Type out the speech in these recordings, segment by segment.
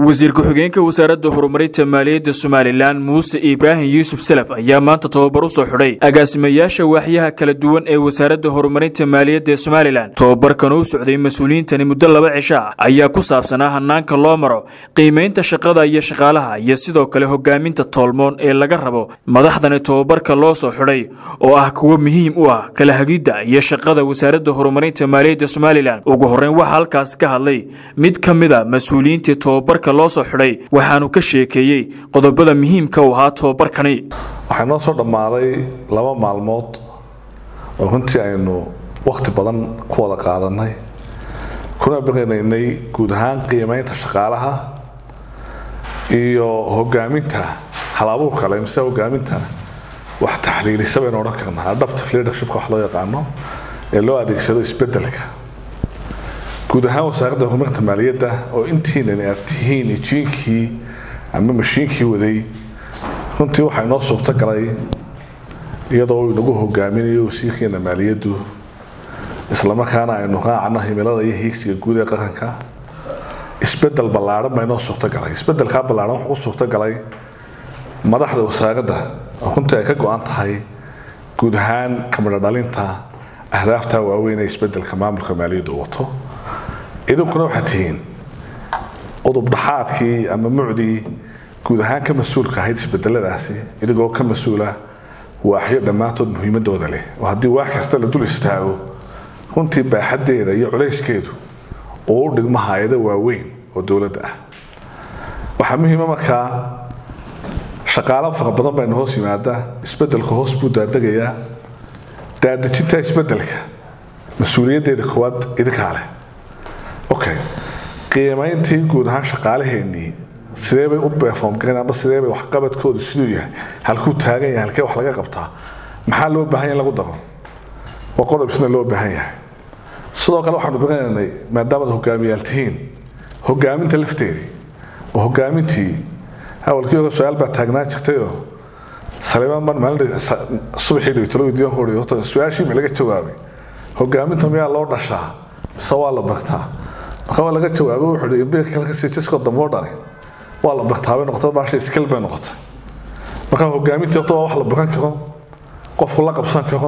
wasiir ku-xigeenka wasaaradda horumarinta maaliyadda Somaliland Muuse Ibrahim Yusuf Salaf ayaa maanta tababar u soo xidhay agaasimayaasha waaxyaha kala duwan ee wasaaradda horumarinta maaliyadda Somaliland. Tababarkan uu socday mas'uuliyiintani muddo 2 cisho ayaa ku saabsanaa hanaanka loo maro qiimeynta shaqada iyo shaqaalaha iyo sidoo kale hogaaminta tolmoon ee laga rabo madaxdan tababarka loo soo xidhay oo ah kuwa muhiim u ah kala hagidda iyo shaqada wasaaradda horumarinta maaliyadda Somaliland. Ugu horreyn waxa halkaas ka hadlay mid kamida mas'uuliyiinta tababarka loo soo xidhay waxaanu ka sheekeeyay qodobada muhiimka u ahaa tababarkani. waxaan noo soo dhamaaday 2 maalmood oo runtii aynu waqti badan ku wada qaadanay kuna baqaynay guud ahaan qiimeynta shaqaalaha iyo hogaaminta hal-abuurka la imsa hogaaminta wax taxliilisa baynu oran karnaa adaptive leadership wax loo yaqaano ee loo adeegsado isbedelka guud ahaan wasaaradda horumarinta maaliyadda oo intiina ay tihiin jiinkii ama mashiinkii waday runtii waxa inoo suurta galay iyadoo uu nagu hogaaminayo wasiirkeena maaliyaddu isla markaana aynu raacno himilada iyo hiigsiga guud ee qaranka isbedel ballaaran ma inoo suurta galay isbedelka ballaaran wuxuu suurta galay madaxda wasaaradda runtii ay ka go'an tahay guud ahaan kamida dhalinta ahdaafta waaweyn ee isbedelka maamulka maaliyaddu wato idinkuna waxaad tihiin udub dhaxaadkii ama mucdii guud ahaan ka mas'uulka ahayd isbedeladaasi idigoo ka mas'uula waaxyo dhammaantood muhiimadooda leh oo haddii wax kasta la dul istaago runtii baaxadeeda iyo culayskeedu oo u dhigmo hay'ado waaweyn oo dowladda ah waxaa muhiim ah markaa shaqaale fara badan baa hoos yimaada isbedelka hoos buu daadagayaa daadajinta isbedelka mas'uuliyaddeeda koowaad idinkaa leh okay qiimeyntii guud ahaan shaqaalaheennii sidee bay u perform gareyn ama sidee bay wax qabadkoodu siduu yahay halkuu taagan yahay halkee wax laga qabtaa maxaa loo baahan yahay lagu daro waa qodob isna loo baahan yahay sidoo kale waxaanu baqanaynay maadaama hogaamiyaal tihiin hogaaminta lafteedii oo hogaamintii awalkii hore su'aal baa taagnaa jirtay oo Saleeman man maalin subaxii dhigtay weydiin hore oo su'aashii ma laga jawaabay hogaaminta miyaa loo dhashaa سوال بقتا خوا لقى جوابه وحده يبيك كلك سيتسكو دموداري والله بقتا بين نقطه باش اسكل بين نقطه marka hogaaminta oo wax la baran karo qof la qabsan karo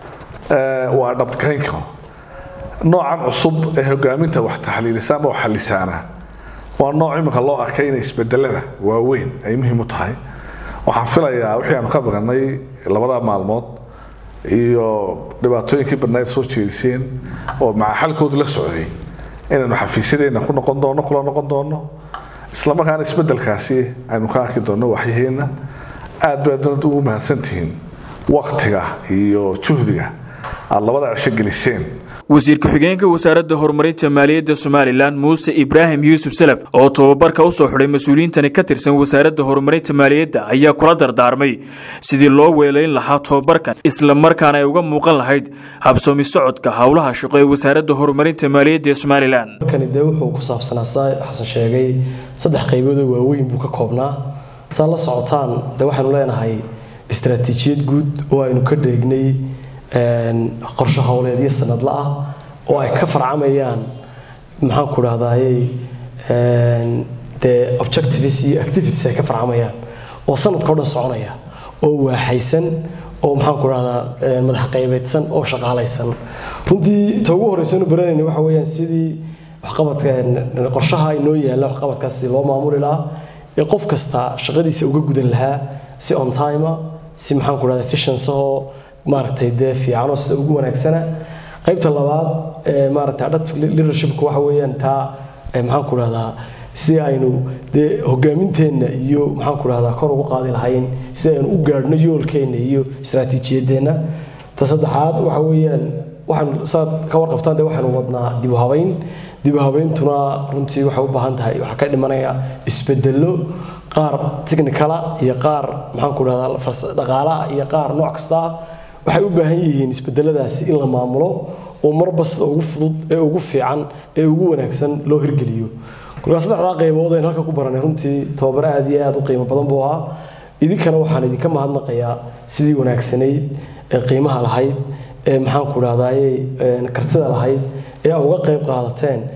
waa adapt kayn karo noocan cusub ee hogaaminta wax taxliilisa ama wax xalisaana waa nooc imika loo arkay in isbedelada waaweyn ay muhiim u tahay waxaan filayaa wixii aan ka baqanay 2 maalmood iyo dhibaatooyinkii badnayd soo jeediseen oo xalkoodu la socday inaynu xafiisadeena ku noqon doono isla markaana isbedelkaasi aynu ka arki doono waxyeena aad baad ugu mahadsantihiin waqtiga iyo juhdiga aad 2 cisho geliseen. wasiir ku-xigeenka wasaaradda horumarinta maaliyadda Somaliland Muuse Ibrahim Yusuf Salaf oo tababarka u soo xidhay mas'uuliyiintani ka tirsan wasaaradda horumarinta maaliyadda ayaa kula dardaarmay sidii loo weelayn lahaa tababarkan isla markaana ay uga muuqan lahayd habsoomi socodka hawlaha shaqo ee wasaaradda horumarinta maaliyadda Somaliland. Kani wuxuu ku saabsanaa Xasan sheegay 3 qaybood oo waaweyn buu ka koobnaa saan la socotaan waxaanu leenahay istiraatiijiyad guud oo aynu ka dheegnay qorshe hawleedyo sanadle ah oo ay ka farcamayaan maxaan ku raadayay objectives iyo activities ay ka farcamayaan oo sanadka dhan soconaya oo waaxaysan oo maxaan ku raadaa madax qaybeedsan oo shaqaalaysan runtii ta ugu horeysan u baranayna waxa weeyaan sidii waxqabadka qorshaha inoo yaala waxqabadkaas si loo maamuli lahaa ee qof kasta shaqadiisa uga gudan lahaa si on time si maxaan ku raadaa efficiency oo maartay fiican oo sida ugu wanaagsana qaybta labaad maartay adaptive leadership waxa weeyaan taa maxaan ku raadaa si aynu hogaaminteena iyo maxaan ku raadaa kor ugu qaadi lahayn si aynu u gaarno yoolkeena iyo istiraatiijiyadeena ta saddexaad waxa weeyaan waxaan saad ka warqabtaan waxaan wadnaa dib u habayntuna runtii waxa u baahan tahay waxa ka dhimanaya isbedelo qaar technical iyo qaar maxaan ku raadaa dhaqaalaha iyo qaar nooc kasta waxay u baahan yihiin isbedeladaasi in la maamulo oo marba sida ugu fudud ee ugu fiican ee ugu wanaagsan loo hirgeliyo kulka 3 qaybood ee halka ku baranay runtii tababar aad iyo aad u qiimo badan buu ahaa idinkana waxaan idinka mahadnaqayaa sidii wanaagsanayd ee qiimaha lahayd ee maxaan ku raadayay kartida lahayd ee uga qayb qaadateen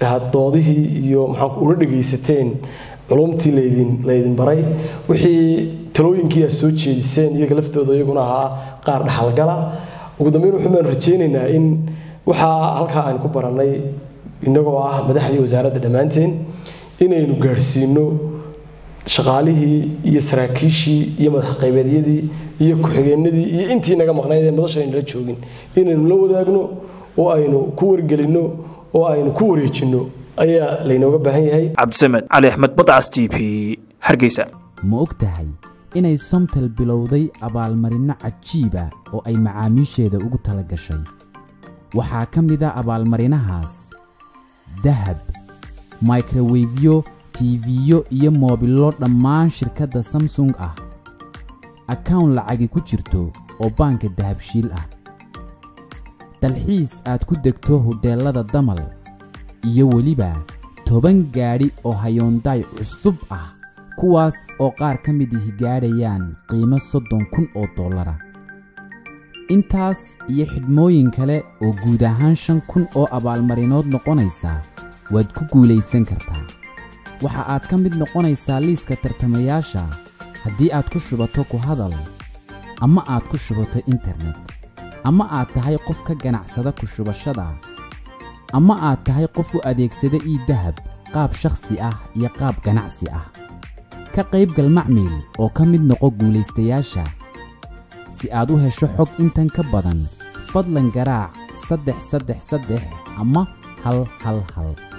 doodihii iyo maxaan ula dhageysateen culumtii leedin baray wixii talooyinkii soo jeediseen iyaga laftooda iyaguna ahaa qaar dhaxalgala ugu dambeyn waxaan rajeynaynaa in waxa halka aan ku baranay inagoo ah madaxdii wasaaradda dhamaanteen inaynu gaarsiino shaqaalihii iyo saraakiishii iyo madax qaybeedyadii iyo ku-xigeenadii iyo intii naga maqnayd ee madasha la joogin inaynu la wadaagno oo aynu ku wargelino oo aynu ku wareejino ayaa laynooga baahan yahay. Cabdisamed Cali Axmed, Badcas TV, Hargeysa. ma ogtahay inay Somtel bilowday abaalmarino cajiib ah oo ay macaamiisheeda ugu tala gashay? waxaa ka mid ah abaalmarinahaas dahab, microwave-yo, TV-yo iyo moobilo dhammaan shirkadda Samsung ah, account lacagi ku jirto oo banka dahabshiil ah, dalxiis aad ku degto hoteelada Damal, iyo weliba 10 gaari oo Hyundai cusub ah kuwaas oo qaar ka mid ah gaarayaan qiimo $30,000. intaas iyo xidhmooyin kale oo guud ahaan 5,000 oo abaalmarinood noqonaysa waad ku guulaysan kartaa. waxa aad ka mid noqonaysaa liiska tartamayaasha haddii aad ku shubato ku hadal ama aad ku shubato internet, ama aad tahay qof ka ganacsada ku shubashada, ama aad tahay qof u adeegsada dahab qaab shakhsi ah iyo qaab ganacsi ah. ka qaybgal macmiil oo ka mid noqo guulaystayaasha. si aad u hesho xog intan ka badan fadlan garaac 333 ama 111.